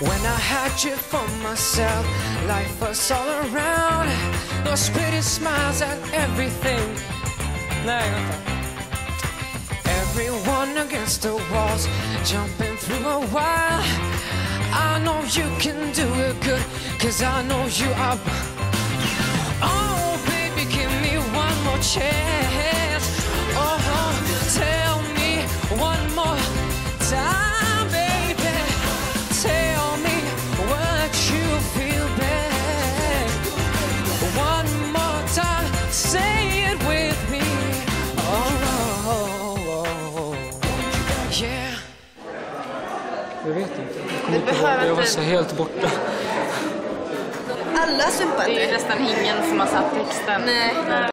When I had you for myself, life was all around. Those pretty smiles and everything. Nej, vänta. Everyone against the walls, jumping through a while. I know you can do it good, 'cause I know you are. Oh, baby, give me one more chance. Oh, tell me one more time, baby. Tell me what you feel, babe. One more time, say it with me. Oh, yeah. Jag vet inte. Jag var så helt borta. Alla sympatier. Det är nästan ingen som har satt texten. Nej.